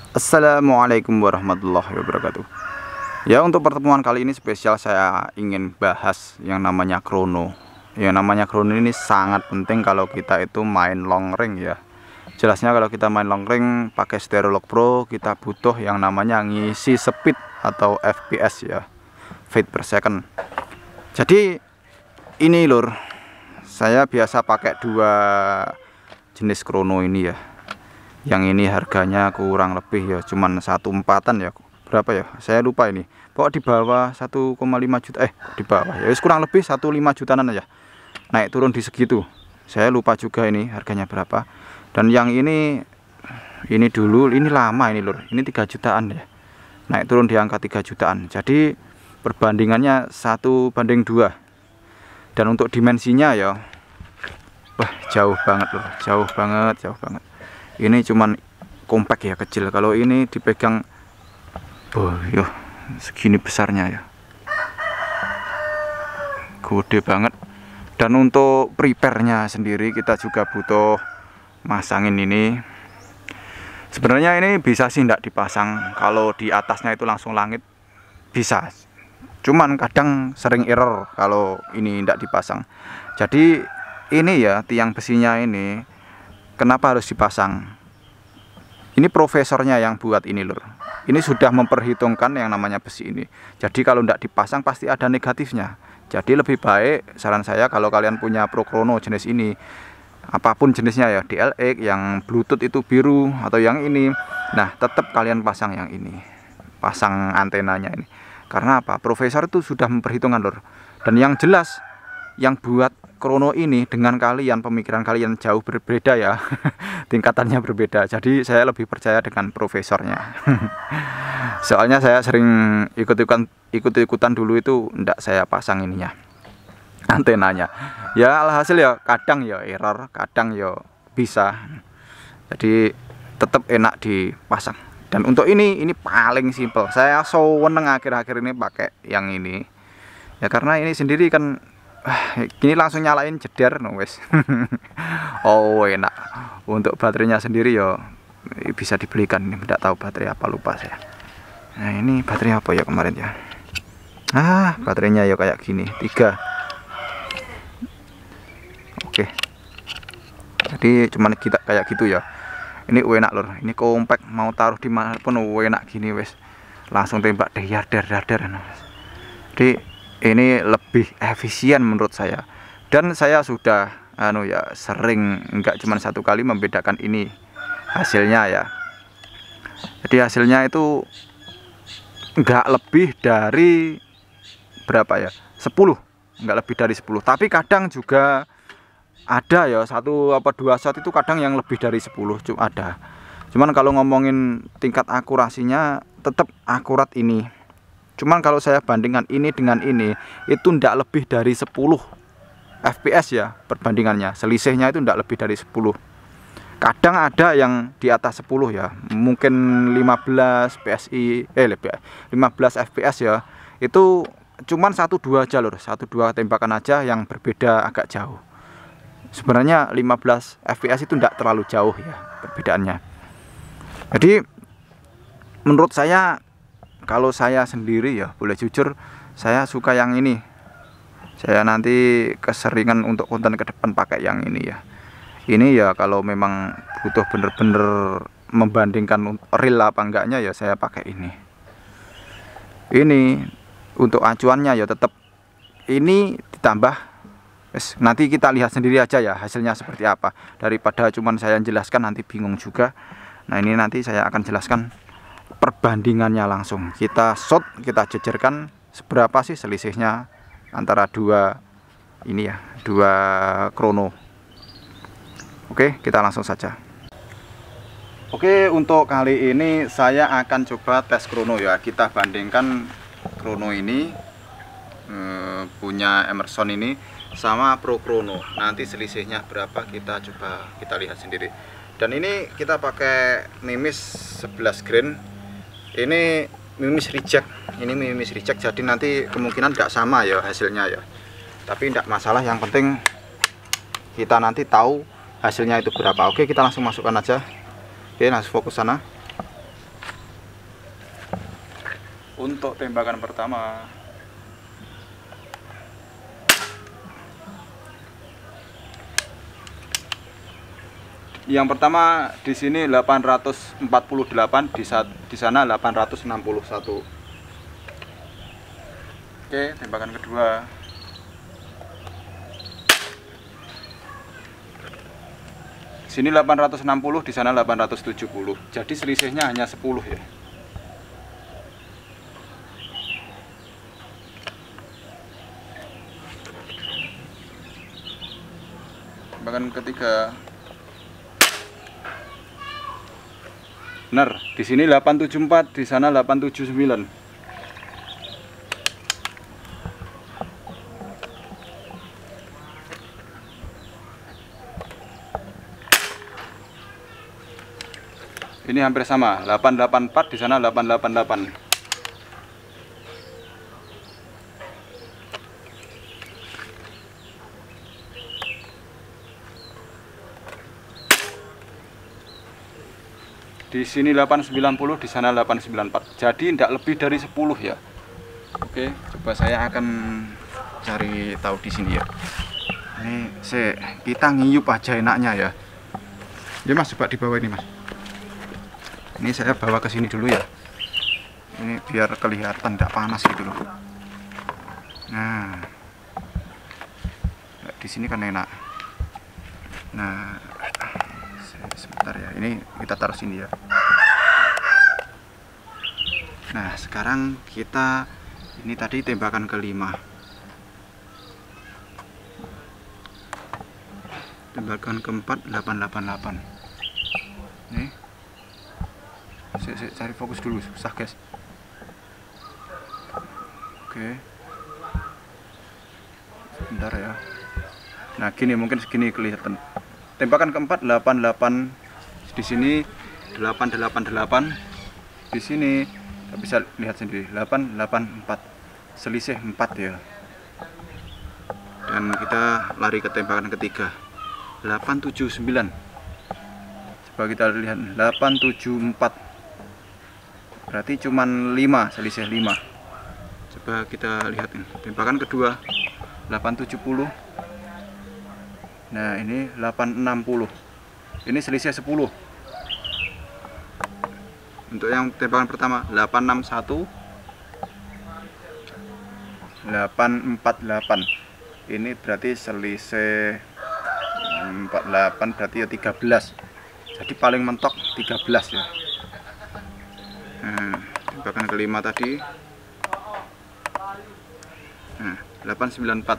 Assalamualaikum warahmatullahi wabarakatuh. Ya, untuk pertemuan kali ini spesial saya ingin bahas yang namanya krono. Yang namanya krono ini sangat penting kalau kita itu main long range ya. Jelasnya kalau kita main long range pakai Stereolog Pro, kita butuh yang namanya ngisi speed atau FPS ya, feet per second. Jadi ini lur, saya biasa pakai dua jenis krono ini ya. Yang ini harganya kurang lebih ya cuman 1/4 ya, berapa ya saya lupa ini, pokok di bawah 1,5 juta, di bawah ya kurang lebih 1,5 jutaan aja, naik turun di segitu, saya lupa juga ini harganya berapa. Dan yang ini dulu ini lama ini lur, ini 3 jutaan ya, naik turun di angka 3 jutaan. Jadi perbandingannya 1:2. Dan untuk dimensinya ya wah jauh banget lur, jauh banget. Ini cuman compact ya, kecil. Kalau ini dipegang, yo segini besarnya ya, gede banget. Dan untuk prepare-nya sendiri kita juga butuh masangin ini. Sebenarnya ini bisa sih tidak dipasang, kalau di atasnya itu langsung langit bisa. Cuman kadang sering error kalau ini tidak dipasang. Jadi ini ya tiang besinya ini kenapa harus dipasang? Ini profesornya yang buat ini lur. Ini sudah memperhitungkan yang namanya besi ini. Jadi kalau tidak dipasang pasti ada negatifnya. Jadi lebih baik saran saya kalau kalian punya Pro Krono jenis ini, apapun jenisnya ya, DLX, yang Bluetooth itu biru atau yang ini, nah tetap kalian pasang yang ini, pasang antenanya ini. Karena apa? Profesor itu sudah memperhitungkan lur. Dan yang jelas yang buat krono ini dengan kalian, pemikiran kalian jauh berbeda ya. Tingkatannya berbeda. Jadi saya lebih percaya dengan profesornya. Soalnya saya sering ikut-ikutan dulu itu ndak saya pasang ininya, antenanya. Ya alhasil ya kadang ya error, kadang ya bisa. Jadi tetap enak dipasang. Dan untuk ini paling simpel. Saya seneng akhir-akhir ini pakai yang ini. Ya karena ini sendiri kan gini langsung nyalain jeder no wes. Oh enak. Untuk baterainya sendiri ya bisa dibelikan, ini tidak tahu baterai apa, lupa saya. Nah ini baterai apa ya kemarin ya, baterainya ya kayak gini 3. Oke, jadi cuman kita kayak gitu ya. Ini enak lur, ini compact, mau taruh di mana pun enak gini wes, langsung tembak dar. Jadi ini lebih efisien menurut saya. Dan saya sudah sering, enggak cuma 1 kali membedakan ini hasilnya ya. Jadi hasilnya itu enggak lebih dari berapa ya, 10, enggak lebih dari 10. Tapi kadang juga ada ya 1 apa 2 shot itu kadang yang lebih dari 10 cuma ada. Cuman kalau ngomongin tingkat akurasinya tetap akurat ini. Cuman kalau saya bandingkan ini dengan ini, itu ndak lebih dari 10 FPS ya perbandingannya. Selisihnya itu ndak lebih dari 10. Kadang ada yang di atas 10 ya. Mungkin 15 PSI 15 FPS ya. Itu cuman 1-2 aja lur, 1-2 tembakan aja yang berbeda agak jauh. Sebenarnya 15 FPS itu ndak terlalu jauh ya perbedaannya. Jadi menurut saya, kalau saya sendiri ya boleh jujur, saya suka yang ini. Saya nanti keseringan untuk konten ke depan pakai yang ini ya. Ini ya kalau memang butuh bener-bener membandingkan real apa enggaknya ya saya pakai ini. Ini untuk acuannya ya tetap ini ditambah. Nanti kita lihat sendiri aja ya hasilnya seperti apa. Daripada cuman saya jelaskan nanti bingung juga. Nah ini nanti saya akan jelaskan perbandingannya langsung. Kita shot, kita jejerkan seberapa sih selisihnya antara dua ini ya, dua krono. Oke, kita langsung saja. Oke, untuk kali ini saya akan coba tes krono ya. Kita bandingkan krono ini punya Emerson ini sama Pro Krono. Nanti selisihnya berapa kita coba kita lihat sendiri. Dan ini kita pakai Mimis 11 grain. Ini Mimis reject, jadi nanti kemungkinan tidak sama ya hasilnya ya. Tapi tidak masalah, yang penting kita nanti tahu hasilnya itu berapa. Oke, kita langsung masukkan aja. Oke, langsung fokus sana. Untuk tembakan pertama, yang pertama di sini 848, di sana 861. Oke, tembakan kedua. Sini 860, di sana 870. Jadi selisihnya hanya 10 ya. Tembakan ketiga. Benar, di sini 874, di sana 879. Ini hampir sama, 884, di sana 888. Di sini 890, di sana 894. Jadi tidak lebih dari 10 ya. Oke, coba saya akan cari tahu di sini ya. Ini kita ngiyup aja enaknya ya. Ya Mas, coba di bawah ini Mas. Ini saya bawa ke sini dulu ya. Ini biar kelihatan tidak panas gitu loh. Nah, di sini kan enak. Nah, sebentar ya. Ini kita taruh sini ya. Nah, sekarang kita ini tadi tembakan kelima. Tembakan keempat 888. Nih. Saya cari fokus dulu, susah guys. Oke. Sebentar ya. Nah, gini mungkin segini kelihatan. Tembakan keempat 88, di sini 888, di sini bisa lihat sendiri 884, selisih 4 ya. Dan kita lari ke tembakan ketiga 879. Coba kita lihat 874. Berarti cuman 5, selisih 5. Coba kita lihat ini. Tembakan kedua 870. Nah, ini 860. Ini selisih 10. Untuk yang tembakan pertama 861, 848. Ini berarti selisih 48, berarti ya 13. Jadi paling mentok 13 ya. Nah, tembakan kelima tadi 894,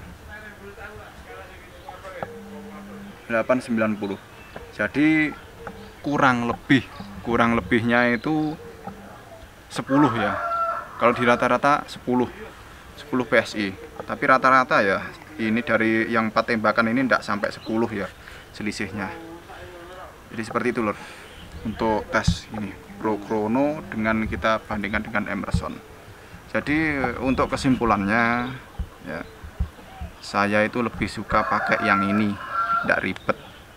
890. Jadi kurang lebihnya itu 10 ya. Kalau di rata-rata 10 PSI. Tapi rata-rata ya ini dari yang 4 tembakan ini tidak sampai 10 ya selisihnya. Jadi seperti itu lor. Untuk tes ini Pro Chrono dengan kita bandingkan dengan Emerson. Jadi untuk kesimpulannya ya, saya itu lebih suka pakai yang ini, tidak ribet.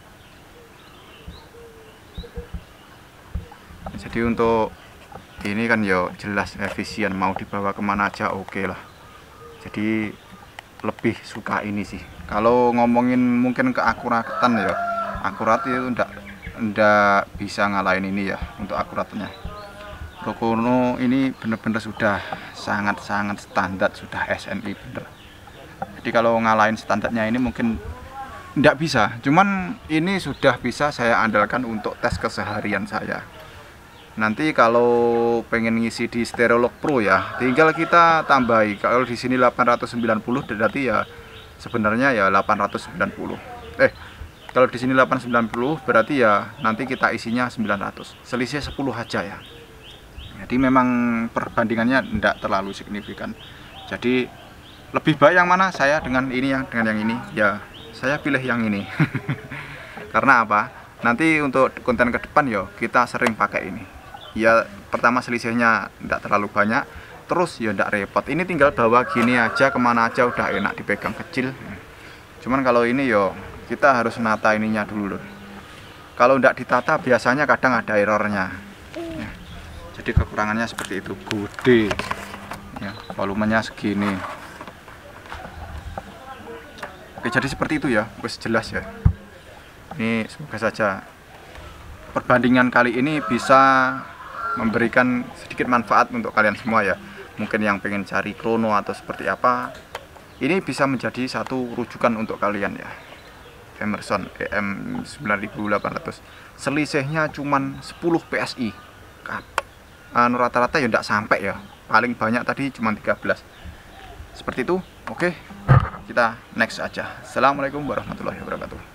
Jadi untuk ini kan ya jelas efisien, mau dibawa kemana aja oke lah. Jadi lebih suka ini sih. Kalau ngomongin mungkin keakuratan ya, akurat itu ndak bisa ngalahin ini ya untuk akuratnya. Pro Chrono ini bener-bener sudah sangat-sangat standar, sudah SNI bener. Jadi kalau ngalahin standarnya ini mungkin ndak bisa. Cuman ini sudah bisa saya andalkan untuk tes keseharian saya. Nanti kalau pengen ngisi di Stereolog Pro ya, tinggal kita tambahi. Kalau di sini 890 berarti ya sebenarnya ya 890. Kalau di sini 890 berarti ya nanti kita isinya 900. Selisih 10 aja ya. Jadi memang perbandingannya tidak terlalu signifikan. Jadi lebih baik yang mana, saya dengan ini yang dengan yang ini? Ya, saya pilih yang ini. Karena apa? Nanti untuk konten ke depan ya kita sering pakai ini. Ya pertama selisihnya tidak terlalu banyak, terus ya tidak repot. Ini tinggal bawa gini aja kemana aja udah enak, dipegang kecil. Cuman kalau ini yo kita harus nata ininya dulu loh. Kalau tidak ditata biasanya kadang ada errornya ya. Jadi kekurangannya seperti itu. Gede ya, volumenya segini. Oke, jadi seperti itu ya, wes jelas ya. Ini semoga saja perbandingan kali ini bisa memberikan sedikit manfaat untuk kalian semua ya. Mungkin yang pengen cari krono atau seperti apa, ini bisa menjadi satu rujukan untuk kalian ya. Emerson EM 9800, selisihnya cuman 10 PSI kan. Rata-rata ya tidak sampai ya, paling banyak tadi cuma 13. Seperti itu. Oke, kita next aja. Assalamualaikum warahmatullahi wabarakatuh.